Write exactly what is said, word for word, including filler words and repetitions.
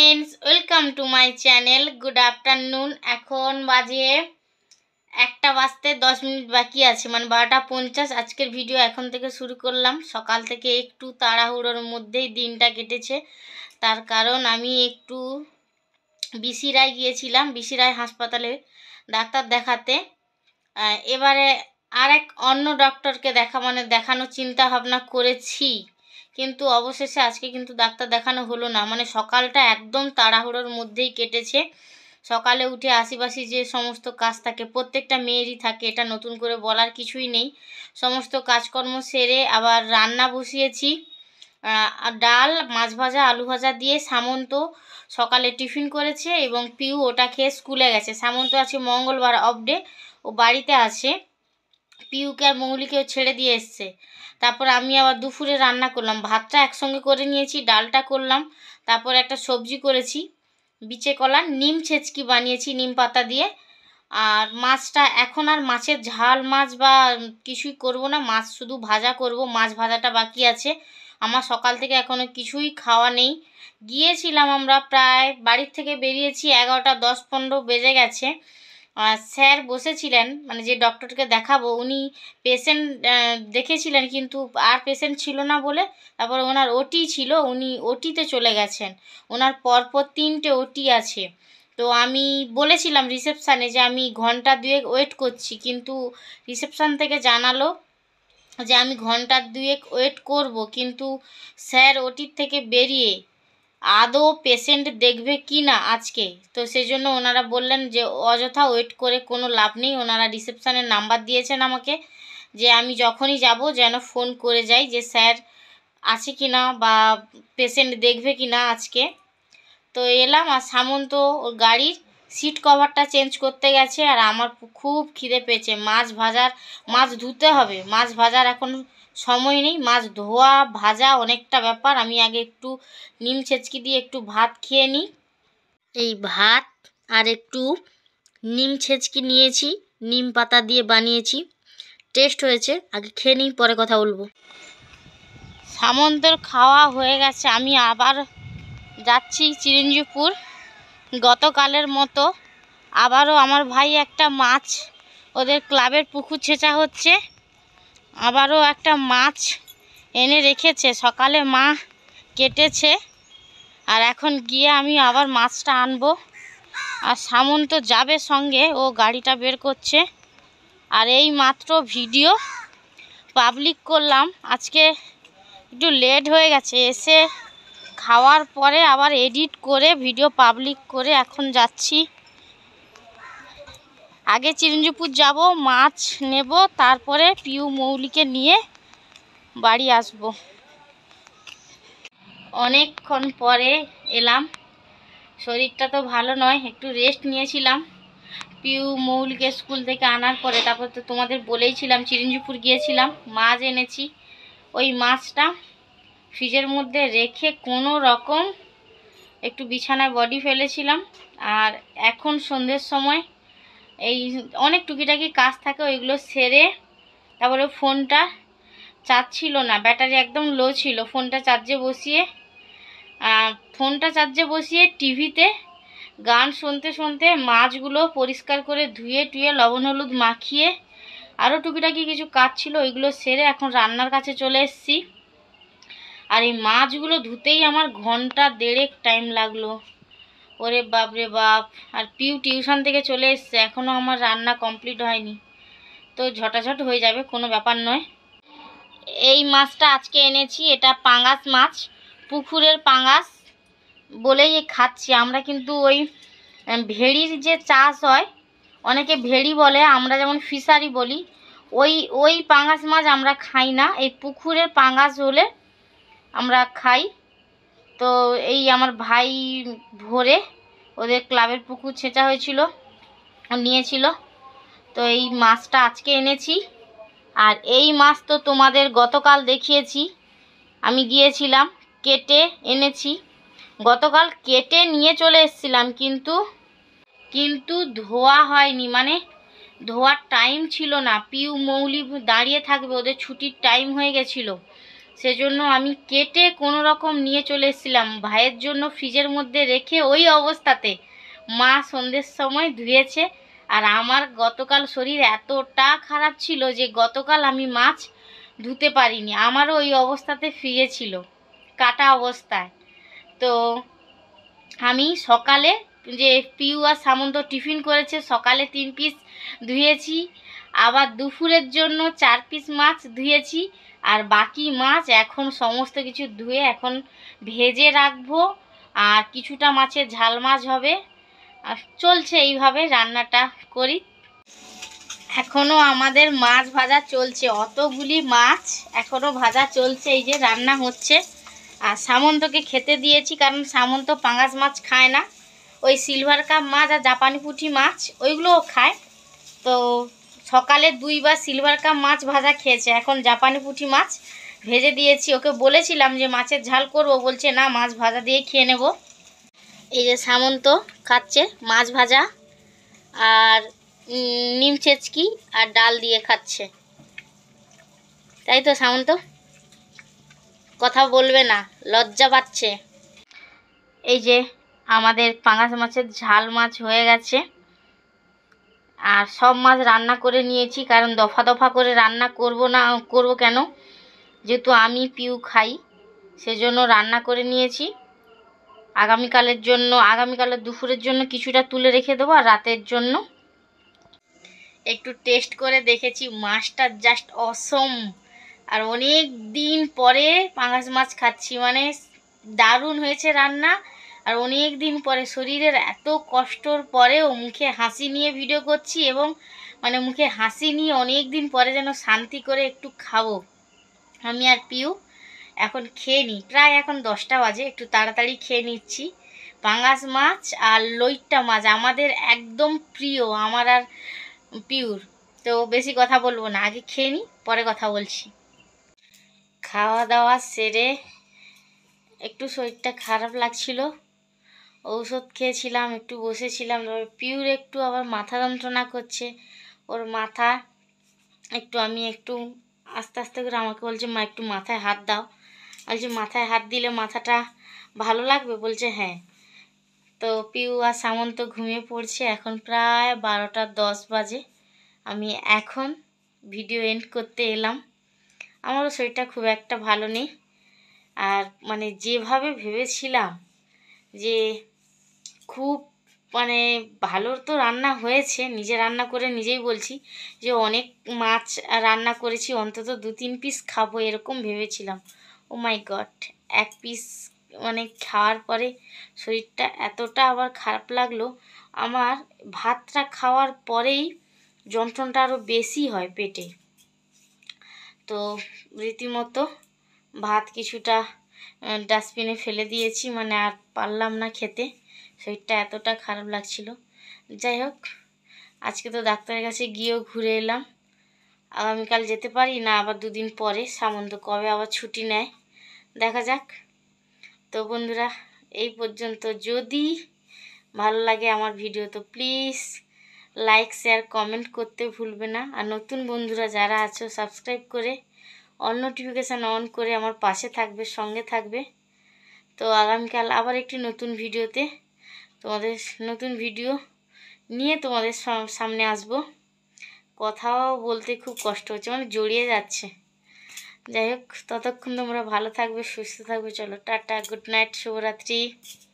Friends welcome to my channel good afternoon एखन बाजे একটা বাজতে দশ মিনিট বাকি আছে মানে বারোটা পঞ্চাশ। আজকের ভিডিও এখন থেকে শুরু করলাম। সকাল থেকে একটু তাড়াহুড়োর মধ্যেই দিনটা কেটেছে, তার কারণ আমি একটু বিসিরায় গিয়েছিলাম, বিসিরায় হাসপাতালে ডাক্তার দেখাতে। এবারে আর এক অন্য ডক্টরকে দেখা মানে দেখানোর চিন্তা ভাবনা করেছি, কিন্তু অবশেষে আজকে কিন্তু ডাক্তার দেখানো হলো না। মানে সকালটা একদম তাড়াহুড়োর মধ্যেই কেটেছে। সকালে উঠে আশেপাশে যে সমস্ত কাজ থাকে, প্রত্যেকটা মেয়েরই থাকে, এটা নতুন করে বলার কিছুই নেই। সমস্ত কাজকর্ম সেরে আবার রান্না বসিয়েছি, ডাল, মাছ ভাজা, আলু ভাজা দিয়ে। সামন্ত সকালে টিফিন করেছে এবং পিউ ওটা খেয়ে স্কুলে গেছে। সামন্ত আছে মঙ্গলবার অফ ডে, ও বাড়িতে আছে। পিউকে আর মৌলিকেও ছেড়ে দিয়ে এসছে। তারপর আমি আবার দুপুরে রান্না করলাম, ভাতটা একসঙ্গে করে নিয়েছি, ডালটা করলাম, তারপর একটা সবজি করেছি, বিচে কলার নিম ছেচকি বানিয়েছি নিম পাতা দিয়ে। আর মাছটা এখন আর মাছের ঝাল মাছ বা কিছুই করব না, মাছ শুধু ভাজা করব। মাছ ভাজাটা বাকি আছে। আমার সকাল থেকে এখনও কিছুই খাওয়া নেই। গিয়েছিলাম আমরা প্রায়, বাড়ির থেকে বেরিয়েছি এগারোটা দশ পনেরো বেজে গেছে। স্যার বসেছিলেন, মানে যে ডক্টরকে দেখাবো উনি পেশেন্ট দেখেছিলেন, কিন্তু আর পেশেন্ট ছিল না বলে তারপর ওনার ওটি ছিল, উনি ওটিতে চলে গেছেন। ওনার পরপর তিনটে ওটি আছে। তো আমি বলেছিলাম রিসেপশানে যে আমি ঘন্টা দুয়েক ওয়েট করছি, কিন্তু রিসেপশান থেকে জানালো যে আমি ঘন্টা দুয়েক ওয়েট করব, কিন্তু স্যার ওটির থেকে বেরিয়ে আদৌ পেশেন্ট দেখবে কি না আজকে, তো সেই জন্য ওনারা বললেন যে অযথা ওয়েট করে কোনো লাভ নেই। ওনারা রিসেপশানের নাম্বার দিয়েছেন আমাকে, যে আমি যখনই যাব যেন ফোন করে যাই যে স্যার আছে কি না বা পেশেন্ট দেখবে কি না আজকে। তো এলাম, আর সামন্ত ওর গাড়ির সিট কভারটা চেঞ্জ করতে গেছে। আর আমার খুব খিদে পেয়েছে, মাছ ভাজার মাছ ধুতে হবে, মাছ ভাজার এখন সময় নেই। মাছ ধোয়া ভাজা অনেকটা ব্যাপার। আমি আগে একটু নিম ছেচকি দিয়ে একটু ভাত খেয়ে নিই। এই ভাত আর একটু নিম ছেচকি নিয়েছি, নিম পাতা দিয়ে বানিয়েছি, টেস্ট হয়েছে। আগে খেয়ে নিই, পরে কথা বলবো। সামন্তর খাওয়া হয়ে গেছে, আমি আবার যাচ্ছি চিরঞ্জীবপুর। গতকালের মতো আবারও আমার ভাই একটা মাছ, ওদের ক্লাবের পুকুর ছেঁচা হচ্ছে, আবারও একটা মাছ এনে রেখেছে। সকালে মা কেটেছে, আর এখন গিয়ে আমি আবার মাছটা আনবো। আর সামন্ত যাবে সঙ্গে, ও গাড়িটা বের করছে। আর এই মাত্র ভিডিও পাবলিক করলাম, আজকে একটু লেট হয়ে গেছে। এসে খাওয়ার পরে আবার এডিট করে ভিডিও পাবলিক করে এখন যাচ্ছি। আগে চিরঞ্জীবপুর যাব, মাছ নেব, তারপরে পিউ মৌলিকে নিয়ে বাড়ি আসব। অনেকক্ষণ পরে এলাম, শরীরটা তো ভালো নয়, একটু রেস্ট নিয়েছিলাম। পিউ মৌলিকে স্কুল থেকে আনার পরে তারপর তো তোমাদের বলেইছিলাম চিরঞ্জীবপুর গিয়েছিলাম, মাছ এনেছি। ওই মাছটা ফ্রিজের মধ্যে রেখে কোনো রকম একটু বিছানায় বডি ফেলেছিলাম। আর এখন সন্ধ্যের সময় এই অনেক টুকিটাকি কাজ থাকে, ওইগুলো সেরে তারপরে ফোনটা চার্জ ছিল না, ব্যাটারি একদম লো ছিল, ফোনটা চার্জে বসিয়ে ফোনটা চার্জে বসিয়ে টিভিতে গান শুনতে শুনতে মাছগুলো পরিষ্কার করে ধুয়ে টুয়ে লবণ হলুদ মাখিয়ে আরও টুকিটাকি কিছু কাজ ছিল, ওইগুলো সেরে এখন রান্নার কাছে চলে এসেছি। আর এই মাছগুলো ধুতেই আমার ঘন্টা দেড়েক টাইম লাগলো। ওরে বাপ রে বাপ। আর পিউ টিউশন থেকে চলে এসছে, এখনও আমার রান্না কমপ্লিট হয়নি, তো ঝটাঝট হয়ে যাবে, কোনো ব্যাপার নয়। এই মাছটা আজকে এনেছি, এটা পাঙ্গাস মাছ, পুকুরের পাঙ্গাস বলেই খাচ্ছি আমরা। কিন্তু ওই ভেড়ির যে চাষ হয়, অনেকে ভেড়ি বলে, আমরা যেমন ফিশারি বলি, ওই ওই পাঙ্গাস মাছ আমরা খাই না। এই পুকুরের পাঙ্গাস হলে আমরা খাই। তো এই আমার ভাই ভোরে ওদের ক্লাবের পুকুর ছেঁচা হয়েছিল, নিয়েছিল, তো এই মাছটা আজকে এনেছি। আর এই মাছ তো তোমাদের গতকাল দেখিয়েছি, আমি গিয়েছিলাম কেটে এনেছি। গতকাল কেটে নিয়ে চলে এসেছিলাম, কিন্তু কিন্তু ধোয়া হয়নি, মানে ধোয়ার টাইম ছিল না। পিউ মৌলি দাঁড়িয়ে থাকবে, ওদের ছুটির টাইম হয়ে গেছিলো। সেজন্য আমি কেটে কোনো রকম নিয়ে চলে এসেছিলাম ভাইয়ের জন্য, ফ্রিজের মধ্যে রেখে ওই অবস্থাতে মা সন্ধ্যের সময় ধুয়েছে। আর আমার গতকাল শরীর এতটা খারাপ ছিল যে গতকাল আমি মাছ ধুতে পারিনি, আমারও ওই অবস্থাতে ফ্রিজে ছিল কাটা অবস্থায়। তো আমি সকালে যে পিউ আর সামন্ত টিফিন করেছে, সকালে তিন পিস ধুয়েছি, আবার দুপুরের জন্য চার পিস মাছ ধুয়েছি, আর বাকি মাছ এখন সমস্ত কিছু ধুয়ে এখন ভেজে রাখবো। আর কিছুটা মাছের ঝাল মাছ হবে। আর চলছে এইভাবে রান্নাটা করি। এখনও আমাদের মাছ ভাজা চলছে, অতগুলি মাছ এখনও ভাজা চলছে, এই যে রান্না হচ্ছে। আর সামন্তকে খেতে দিয়েছি, কারণ সামন্ত পাঙাশ মাছ খায় না, ওই সিলভার কাপ মাছ আর জাপানি পুঁটি মাছ ওইগুলোও খায়। তো সকালে দুইবার সিলভার কাপ মাছ ভাজা খেয়েছে, এখন জাপানি পুঁটি মাছ ভেজে দিয়েছি। ওকে বলেছিলাম যে মাছের ঝাল করবো, বলছে না মাছ ভাজা দিয়ে খেয়ে নেব। এই যে সামন্ত খাচ্ছে মাছ ভাজা আর নিম চেচকি আর ডাল দিয়ে খাচ্ছে, তাই তো সামন্ত? কথা বলবে না, লজ্জা পাচ্ছে। এই যে আমাদের পাঙাশ মাছের ঝাল মাছ হয়ে গেছে। আর সব মাছ রান্না করে নিয়েছি, কারণ দফা দফা করে রান্না করব না, করব কেন, যেহেতু আমি পিউ খাই সেজন্য রান্না করে নিয়েছি। আগামীকালের জন্য, আগামীকালের দুপুরের জন্য কিছুটা তুলে রেখে দেবো, আর রাতের জন্য একটু টেস্ট করে দেখেছি, মাছটা জাস্ট অসম। আর অনেক দিন পরে পাঙাশ মাছ খাচ্ছি, মানে দারুণ হয়েছে রান্না। আর অনেক দিন পরে, শরীরের এত কষ্টর পরেও মুখে হাসি নিয়ে ভিডিও করছি, এবং মানে মুখে হাসি নিয়ে অনেক দিন পরে যেন শান্তি করে একটু খাবো আমি আর পিউ। এখন খেয়ে নিই, প্রায় এখন দশটা বাজে, একটু তাড়াতাড়ি খেয়ে নিচ্ছি। পাঙাশ মাছ আর লইট্টা মাছ আমাদের একদম প্রিয়, আমার আর পিউর। তো বেশি কথা বলবো না, আগে খেয়ে নিই, পরে কথা বলছি। খাওয়া দাওয়া সেরে একটু শরীরটা খারাপ লাগছিল, ঔষধ খেয়েছিলাম, একটু বসেছিলাম। পিউর একটু আবার মাথা যন্ত্রণা করছে, ওর মাথা একটু, আমি একটু আস্তে আস্তে করে আমাকে বলছে মা একটু মাথায় হাত দাও। বলছে মাথায় হাত দিলে মাথাটা ভালো লাগবে, বলছে হ্যাঁ। তো পিউ আর সামন্ত ঘুমিয়ে পড়ছে, এখন প্রায় বারোটা দশ বাজে। আমি এখন ভিডিও এন্ড করতে এলাম। আমারও শরীরটা খুব একটা ভালো নেই, আর মানে যেভাবে ভেবেছিলাম যে খুব মানে ভালো তো রান্না হয়েছে, নিজে রান্না করে নিজেই বলছি যে অনেক মাছ রান্না করেছি, অন্তত দু তিন পিস খাবো এরকম ভেবেছিলাম। ও মাই গড, এক পিস মানে খাওয়ার পরে শরীরটা এতটা আবার খারাপ লাগলো। আমার ভাতটা খাওয়ার পরেই যন্ত্রণাটা আরও বেশি হয় পেটে। তো রীতিমতো ভাত কিছুটা ডাস্টবিনে ফেলে দিয়েছি, মানে আর পারলাম না খেতে, শরীরটা এতটা খারাপ লাগছিল। যাই হোক, আজকে তো ডাক্তারের কাছে গিয়েও ঘুরে এলাম। আগামীকাল যেতে পারি না, আবার দুদিন পরে সামন্ত কবে আবার ছুটি নেয়, দেখা যাক। তো বন্ধুরা, এই পর্যন্ত। যদি ভালো লাগে আমার ভিডিও তো প্লিজ লাইক শেয়ার কমেন্ট করতে ভুলবে না। আর নতুন বন্ধুরা যারা আছো সাবস্ক্রাইব করে অল নোটিফিকেশান অন করে আমার পাশে থাকবে, সঙ্গে থাকবে। তো আগামীকাল আবার একটি নতুন ভিডিওতে তোমাদের নতুন ভিডিও নিয়ে তোমাদের সামনে আসব। কথাও বলতে খুব কষ্ট হচ্ছে, মানে জড়িয়ে যাচ্ছে। যাই হোক, ততক্ষণ তোমরা ভালো থাকবে, সুস্থ থাকবে। চলো টাটা, গুড নাইট, শুভরাত্রি।